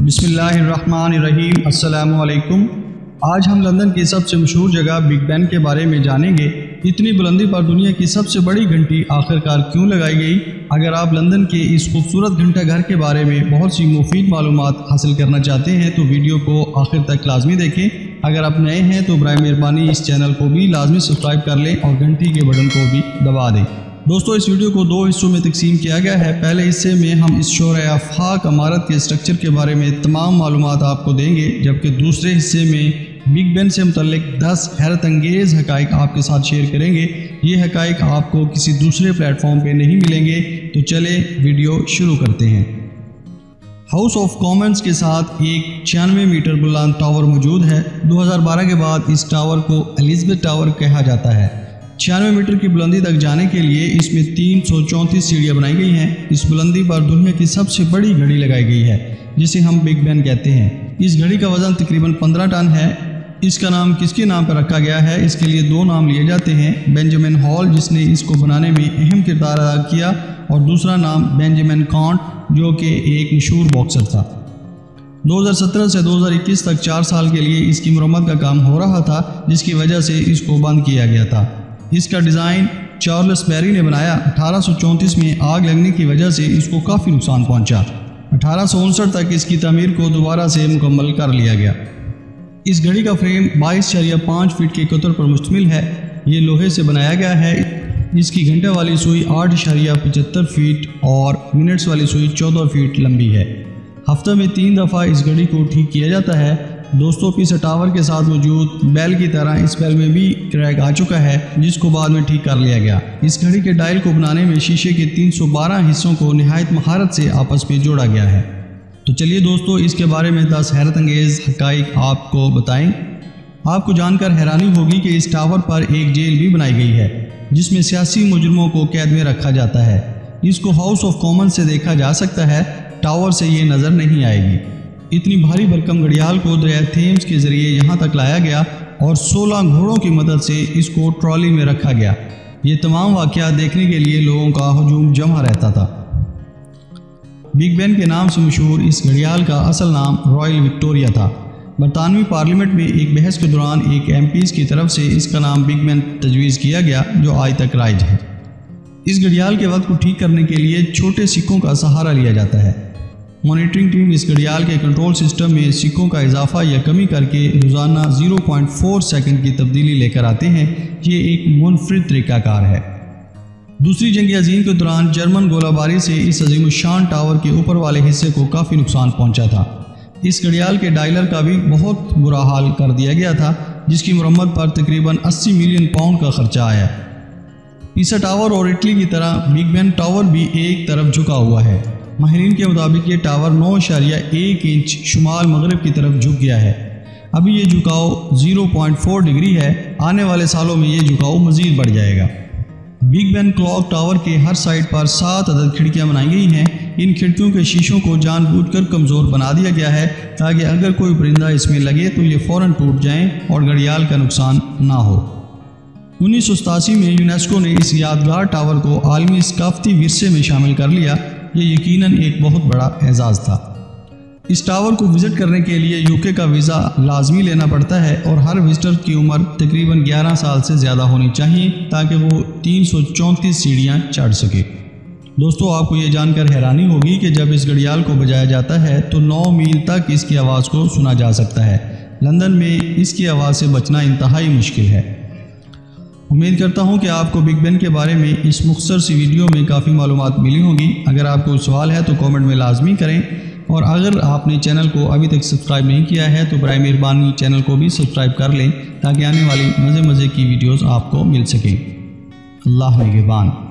بسم اللہ الرحمن الرحیم۔ السلام علیکم۔ آج ہم لندن کی سب سے مشہور جگہ بگ بین کے بارے میں جانیں گے۔ اتنی بلندی پر دنیا کی سب سے بڑی گھنٹی آخرکار کیوں لگائی گئی؟ اگر آپ لندن کے اس خوبصورت گھنٹہ گھر کے بارے میں بہت سی مفید معلومات حاصل کرنا چاہتے ہیں تو ویڈیو کو آخر تک لازمی دیکھیں۔ اگر آپ نئے ہیں تو برائے مہربانی اس چینل کو بھی لازمی سبسکرائب کر لیں اور گھنٹی کے بٹن کو بھی دبا دیں۔ دوستو، اس ویڈیو کو 2 حصوں میں تقسیم کیا گیا ہے۔ پہلے حصے میں ہم اس شورۂ آفاق عمارت کے اسٹرکچر کے بارے میں تمام معلومات آپ کو دیں گے، جبکہ دوسرے حصے میں بگ بین سے متعلق 10 حیرت انگیز حقائق آپ کے ساتھ شیئر کریں گے۔ یہ حقائق آپ کو کسی دوسرے پلیٹ فارم پہ نہیں ملیں گے۔ تو چلیں ویڈیو شروع کرتے ہیں۔ ہاؤس آف کامنز کے ساتھ ایک 96 میٹر بلند ٹاور موجود ہے۔ 2012 کے بعد اس ٹاور کو الزبتھ ٹاور کہا جاتا ہے۔ 96 میٹر کی بلندی تک جانے کے لیے اس میں 334 سیڑھیاں بنائی گئی ہیں۔ اس بلندی پر دنیا کی سب سے بڑی گھڑی لگائی گئی ہے، جسے ہم بگ بین کہتے ہیں۔ اس گھڑی کا وزن تقریباً 15 ٹن ہے۔ اس کا نام کس کے نام پر رکھا گیا ہے؟ اس کے لیے 2 نام لیے جاتے ہیں۔ بینجامن ہال، جس نے اس کو بنانے میں اہم کردار ادا کیا، اور دوسرا نام بینجامن کانٹ، جو کہ ایک مشہور باکسر تھا۔ 2017 سے 2021 تک 4 سال کے لیے اس کی مرمت کا کام ہو رہا تھا، جس کی وجہ سے اس کو بند کیا گیا تھا۔ اس کا ڈیزائن چارلس بیری نے بنایا۔ 1834 میں آگ لگنے کی وجہ سے اس کو کافی نقصان پہنچا۔ 1859 تک اس کی تعمیر کو دوبارہ سے مکمل کر لیا گیا۔ اس گھڑی کا فریم 22.5 فٹ کے قطر پر مشتمل ہے۔ یہ لوہے سے بنایا گیا ہے۔ اس کی گھنٹے والی سوئی 8.75 فٹ اور منٹس والی سوئی 14 فٹ لمبی ہے۔ ہفتہ میں 3 دفعہ اس گھڑی کو ٹھیک کیا جاتا ہے۔ دوستوں، پیچھے ٹاور کے ساتھ موجود بیل کی طرح اس بیل میں بھی کریک آ چکا ہے، جس کو بعد میں ٹھیک کر لیا گیا۔ اس گھڑی کے ڈائل کو بنانے میں شیشے کے 312 حصوں کو نہایت مہارت سے آپس میں جوڑا گیا ہے۔ تو چلیے دوستو، اس کے بارے میں 10 حیرت انگیز حقائق آپ کو بتائیں۔ آپ کو جان کر حیرانی ہوگی کہ اس ٹاور پر ایک جیل بھی بنائی گئی ہے، جس میں سیاسی مجرموں کو قید میں رکھا جاتا ہے۔ اس کو ہاؤس آف کامنز سے دیکھا جا سکتا ہے، ٹاور سے یہ نظر نہیں آئے گی۔ اتنی بھاری بھرکم گھڑیال کو دریائے تھیمز کے ذریعے یہاں تک لایا گیا اور 16 گھوڑوں کی مدد سے اس کو ٹرالی میں رکھا گیا۔ یہ تمام واقعات دیکھنے کے لیے لوگوں کا ہجوم جمع رہتا تھا۔ بگ بین کے نام سے مشہور اس گھڑیال کا اصل نام رائل وکٹوریہ تھا۔ برطانوی پارلیمنٹ میں ایک بحث کے دوران ایک MP کی طرف سے اس کا نام بگ بین تجویز کیا گیا، جو آج تک رائج ہے۔ اس گھڑیال کے وقت کو ٹھیک کرنے کے لیے چھوٹے سکوں کا سہارا لیا جاتا ہے۔ مانیٹرنگ ٹیم اس گھڑیال کے کنٹرول سسٹم میں سکوں کا اضافہ یا کمی کر کے روزانہ 0.4 سیکنڈ کی تبدیلی لے کر آتے ہیں۔ یہ ایک منفرد طریقہ کار ہے۔ دوسری جنگ عظیم کے دوران جرمن گولہ باری سے اس عظیم الشان ٹاور کے اوپر والے حصے کو کافی نقصان پہنچا تھا۔ اس گھڑیال کے ڈائلر کا بھی بہت برا حال کر دیا گیا تھا، جس کی مرمت پر تقریباً 80 ملین پاؤنڈ کا خرچہ آیا۔ پیسا ٹاور اور اٹلی کی طرح بگ بین ٹاور بھی ایک طرف جھکا ہوا ہے۔ ماہرین کے مطابق یہ ٹاور 9.1 انچ شمال مغرب کی طرف جھک گیا ہے۔ ابھی یہ جھکاؤ 0.4 ڈگری ہے۔ آنے والے سالوں میں یہ جھکاؤ مزید بڑھ جائے گا۔ بگ بین کلاک ٹاور کے ہر سائڈ پر 7 عدد کھڑکیاں بنائی گئی ہیں۔ ان کھڑکیوں کے شیشوں کو جان بوجھ کر کمزور بنا دیا گیا ہے، تاکہ اگر کوئی پرندہ اس میں لگے تو یہ فوراً ٹوٹ جائیں اور گھڑیال کا نقصان نہ ہو۔ 1987 میں یونیسکو نے اس یادگار ٹاور کو عالمی ثقافتی ورثے میں شامل کر لیا۔ یہ یقیناً ایک بہت بڑا اعزاز تھا۔ اس ٹاور کو وزٹ کرنے کے لیے UK کا ویزا لازمی لینا پڑتا ہے، اور ہر وزٹر کی عمر تقریباً 11 سال سے زیادہ ہونی چاہیے، تاکہ وہ 334 سیڑھیاں چڑھ سکے۔ دوستو، آپ کو یہ جان کر حیرانی ہوگی کہ جب اس گھڑیال کو بجایا جاتا ہے تو 9 میل تک اس کی آواز کو سنا جا سکتا ہے۔ لندن میں اس کی آواز سے بچنا انتہائی مشکل ہے۔ امید کرتا ہوں کہ آپ کو بگ بین کے بارے میں اس مختصر سی ویڈیو میں کافی معلومات ملی ہوں گی۔ اگر آپ کو سوال ہے تو کامنٹ میں لازمی کریں، اور اگر آپ نے چینل کو ابھی تک سبسکرائب نہیں کیا ہے تو برائے مہربانی چینل کو بھی سبسکرائب کر لیں، تاکہ آنے والی مزے کی ویڈیوز آپ کو مل سکیں۔ اللہ نگہبان۔